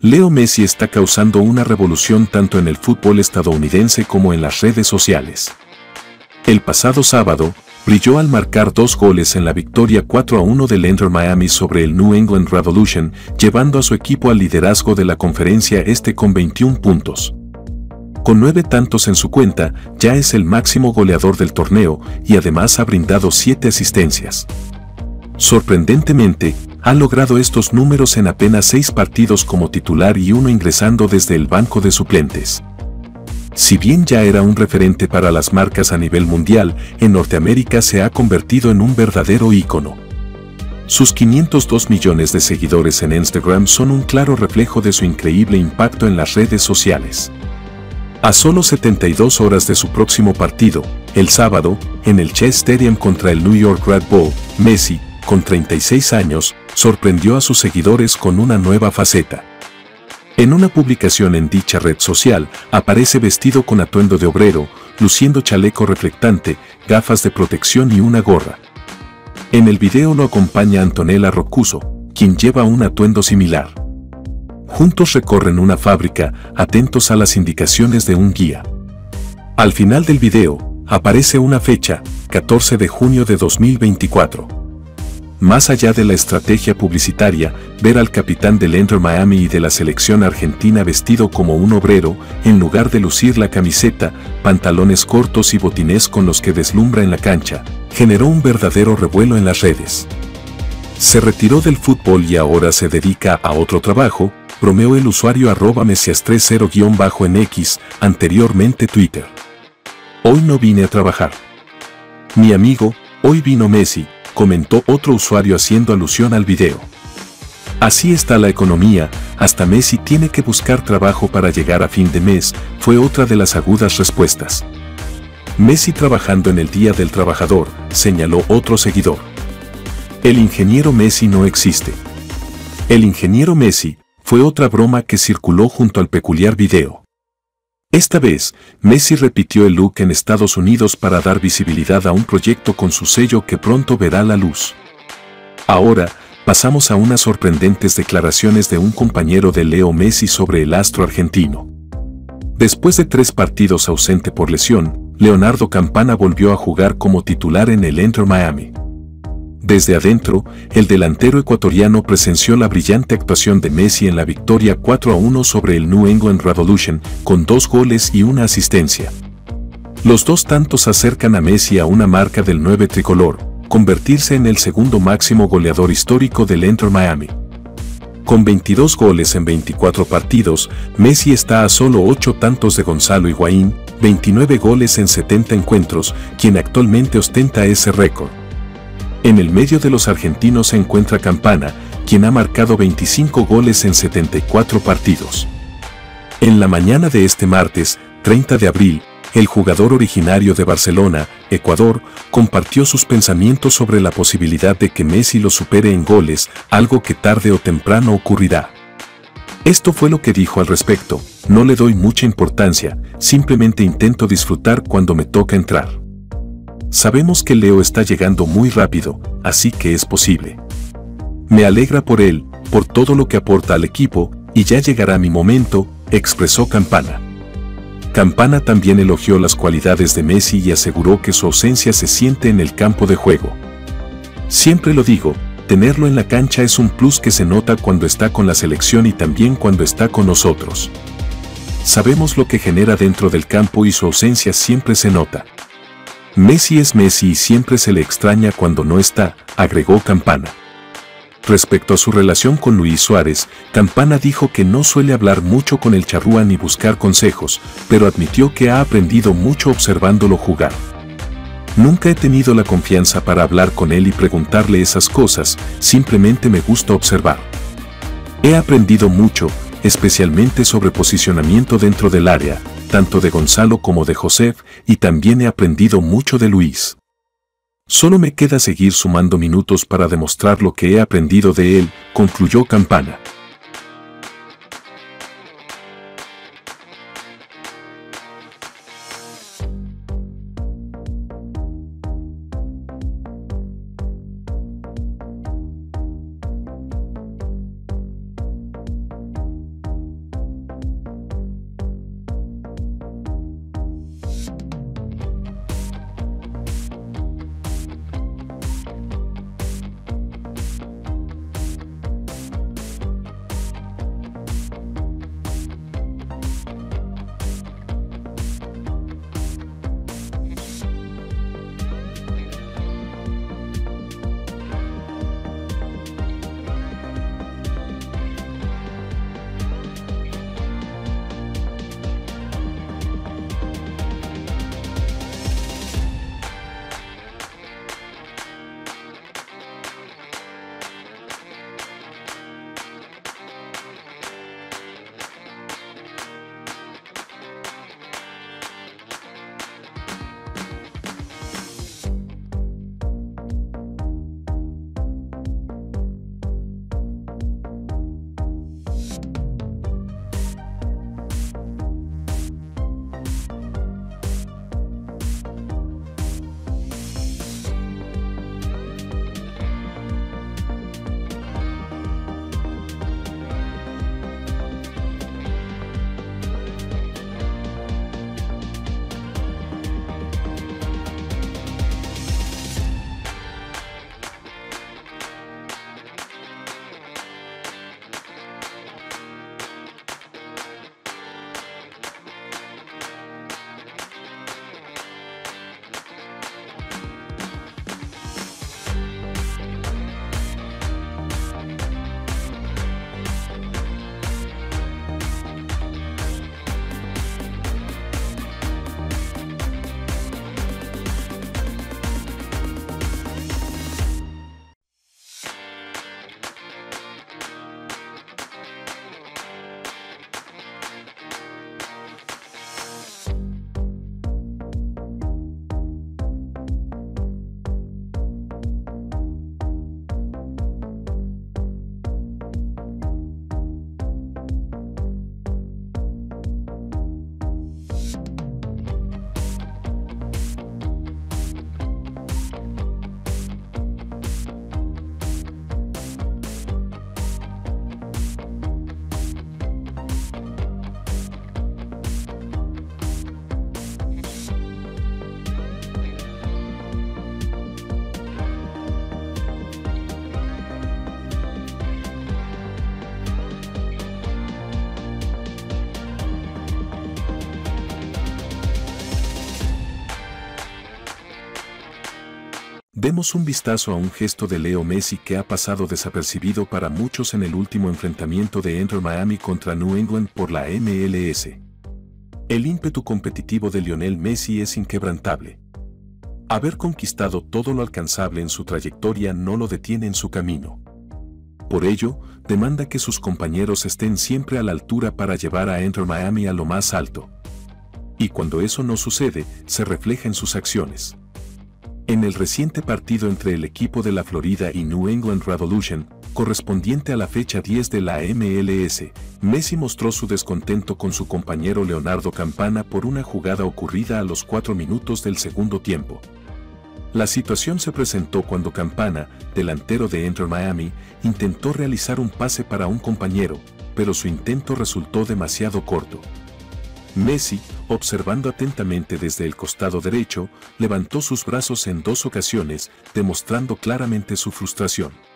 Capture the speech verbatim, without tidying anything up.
Leo Messi está causando una revolución tanto en el fútbol estadounidense como en las redes sociales. El pasado sábado, brilló al marcar dos goles en la victoria cuatro a uno del Inter Miami sobre el New England Revolution, llevando a su equipo al liderazgo de la conferencia este con veintiún puntos. Con nueve tantos en su cuenta, ya es el máximo goleador del torneo y además ha brindado siete asistencias. Sorprendentemente, ha logrado estos números en apenas seis partidos como titular y uno ingresando desde el banco de suplentes. Si bien ya era un referente para las marcas a nivel mundial, en Norteamérica se ha convertido en un verdadero ícono. Sus quinientos dos millones de seguidores en Instagram son un claro reflejo de su increíble impacto en las redes sociales. A solo setenta y dos horas de su próximo partido, el sábado, en el Chase Stadium contra el New York Red Bull, Messi, con treinta y seis años, sorprendió a sus seguidores con una nueva faceta. En una publicación en dicha red social, aparece vestido con atuendo de obrero, luciendo chaleco reflectante, gafas de protección y una gorra. En el video lo acompaña Antonella Roccuzzo, quien lleva un atuendo similar. Juntos recorren una fábrica, atentos a las indicaciones de un guía. Al final del video, aparece una fecha, catorce de junio de dos mil veinticuatro. Más allá de la estrategia publicitaria, ver al capitán del Inter Miami y de la selección argentina vestido como un obrero, en lugar de lucir la camiseta, pantalones cortos y botines con los que deslumbra en la cancha, generó un verdadero revuelo en las redes. Se retiró del fútbol y ahora se dedica a otro trabajo, bromeó el usuario arroba mesias treinta guión bajo en X, anteriormente Twitter. Hoy no vine a trabajar. Mi amigo, hoy vino Messi, comentó otro usuario haciendo alusión al video. Así está la economía, hasta Messi tiene que buscar trabajo para llegar a fin de mes, fue otra de las agudas respuestas. Messi trabajando en el Día del Trabajador, señaló otro seguidor. El ingeniero Messi no existe. El ingeniero Messi fue otra broma que circuló junto al peculiar video. Esta vez, Messi repitió el look en Estados Unidos para dar visibilidad a un proyecto con su sello que pronto verá la luz. Ahora, pasamos a unas sorprendentes declaraciones de un compañero de Leo Messi sobre el astro argentino. Después de tres partidos ausente por lesión, Leonardo Campana volvió a jugar como titular en el Inter Miami. Desde adentro, el delantero ecuatoriano presenció la brillante actuación de Messi en la victoria cuatro a uno sobre el New England Revolution, con dos goles y una asistencia. Los dos tantos acercan a Messi a una marca del nueve tricolor, convertirse en el segundo máximo goleador histórico del Inter Miami. Con veintidós goles en veinticuatro partidos, Messi está a solo ocho tantos de Gonzalo Higuaín, veintinueve goles en setenta encuentros, quien actualmente ostenta ese récord. En el medio de los argentinos se encuentra Campana, quien ha marcado veinticinco goles en setenta y cuatro partidos. En la mañana de este martes, treinta de abril, el jugador originario de Barcelona, Ecuador, compartió sus pensamientos sobre la posibilidad de que Messi lo supere en goles, algo que tarde o temprano ocurrirá. Esto fue lo que dijo al respecto: no le doy mucha importancia, simplemente intento disfrutar cuando me toca entrar. Sabemos que Leo está llegando muy rápido, así que es posible. Me alegra por él, por todo lo que aporta al equipo, y ya llegará mi momento, expresó Campana. Campana también elogió las cualidades de Messi y aseguró que su ausencia se siente en el campo de juego. Siempre lo digo, tenerlo en la cancha es un plus que se nota cuando está con la selección y también cuando está con nosotros. Sabemos lo que genera dentro del campo y su ausencia siempre se nota. Messi es Messi y siempre se le extraña cuando no está, agregó Campana. Respecto a su relación con Luis Suárez, Campana dijo que no suele hablar mucho con el charrúa ni buscar consejos, pero admitió que ha aprendido mucho observándolo jugar. Nunca he tenido la confianza para hablar con él y preguntarle esas cosas, simplemente me gusta observar. He aprendido mucho, especialmente sobre posicionamiento dentro del área, tanto de Gonzalo como de Josef, y también he aprendido mucho de Luis. Solo me queda seguir sumando minutos para demostrar lo que he aprendido de él, concluyó Campana. Demos un vistazo a un gesto de Leo Messi que ha pasado desapercibido para muchos en el último enfrentamiento de Inter Miami contra New England por la M L S. El ímpetu competitivo de Lionel Messi es inquebrantable. Haber conquistado todo lo alcanzable en su trayectoria no lo detiene en su camino. Por ello, demanda que sus compañeros estén siempre a la altura para llevar a Inter Miami a lo más alto. Y cuando eso no sucede, se refleja en sus acciones. En el reciente partido entre el equipo de la Florida y New England Revolution, correspondiente a la fecha diez de la M L S, Messi mostró su descontento con su compañero Leonardo Campana por una jugada ocurrida a los cuatro minutos del segundo tiempo. La situación se presentó cuando Campana, delantero de Inter Miami, intentó realizar un pase para un compañero, pero su intento resultó demasiado corto. Messi, observando atentamente desde el costado derecho, levantó sus brazos en dos ocasiones, demostrando claramente su frustración.